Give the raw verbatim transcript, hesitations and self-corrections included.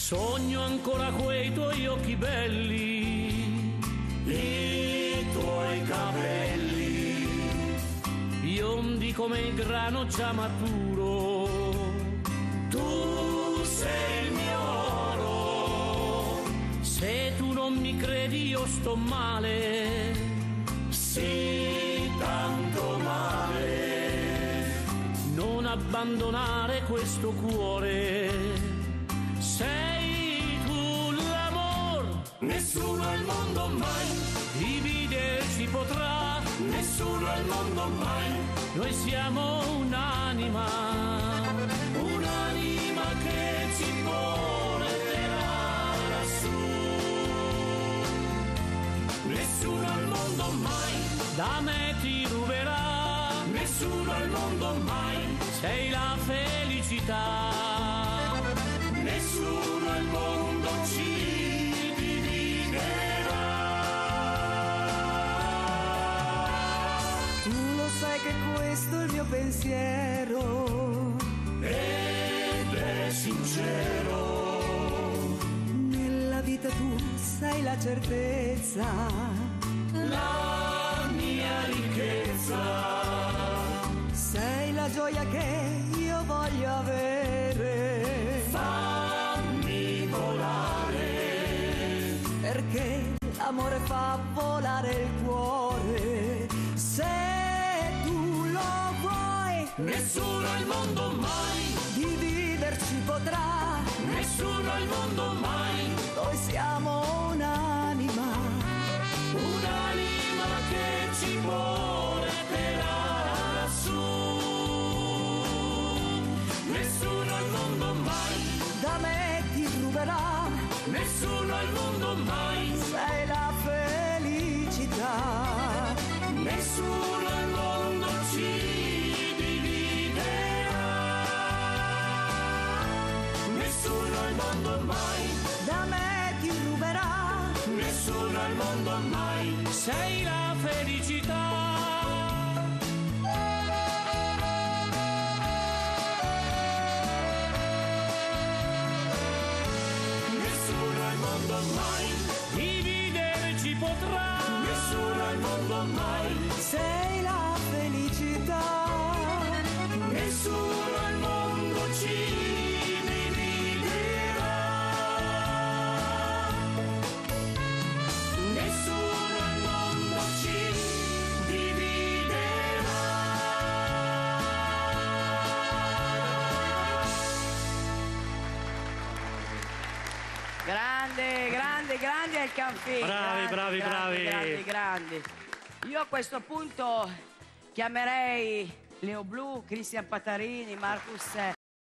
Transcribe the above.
Sogno ancora quei tuoi occhi belli, i tuoi capelli, biondi come il grano già maturo. Tu sei il mio oro, se tu non mi credi io sto male, sì, tanto male. Non abbandonare questo cuore, sei tu l'amor. Nessuno al mondo mai dividerci potrà, nessuno al mondo mai. Noi siamo un'anima, un'anima che ci porterà lassù. Nessuno al mondo mai da me ti ruberà, nessuno al mondo mai. Sei la felicità, nessuno al mondo ci dividerà. Tu lo sai che questo è il mio pensiero ed è sincero. Nella vita tu sei la certezza, la mia ricchezza. Sei la gioia che io voglio avere. Fammi volare, perché l'amore fa volare il cuore. Se tu lo vuoi, nessuno al mondo mai dividerci potrà, nessuno al mondo mai. Noi siamo un'anima, un'anima che ci porterà lassù. Nessuno al mondo mai da me ti ruberà, nessuno al mondo mai. Sei la felicità, nessuno al mondo ci dividerà. Nessuno al mondo mai da me ti ruberà, nessuno al mondo mai. Sei la felicità. Mai dividerci potrà, nessuno al mondo mai. Sei la felicità, nessuno al mondo ci dividerà. Nessuno al mondo ci dividerà. Grande, grande, grande il Canfin. Bravi, bravi, bravi. Grandi, grandi. Io a questo punto chiamerei Leo Blu, Cristian Patarini, Marcus